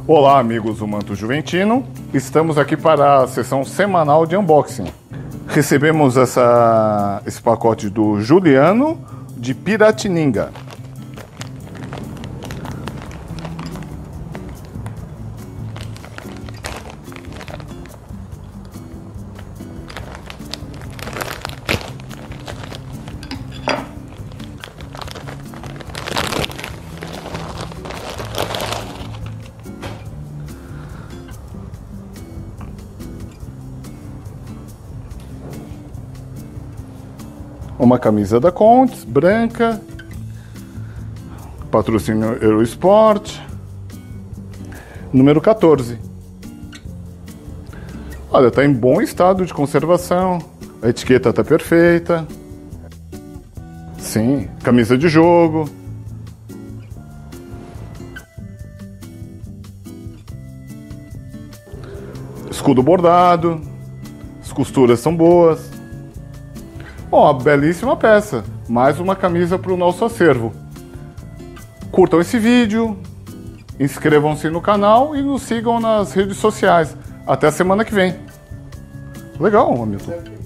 Olá, amigos do Manto Juventino. Estamos aqui para a sessão semanal de unboxing. Recebemos esse pacote do Juliano de Piratininga. Uma camisa da Contes, branca, patrocínio Eurosport, número 14. Olha, está em bom estado de conservação, a etiqueta está perfeita. Sim, camisa de jogo. Escudo bordado, as costuras são boas. Ó, belíssima peça, mais uma camisa para o nosso acervo. Curtam esse vídeo, inscrevam-se no canal e nos sigam nas redes sociais. Até a semana que vem. Legal, Hamilton.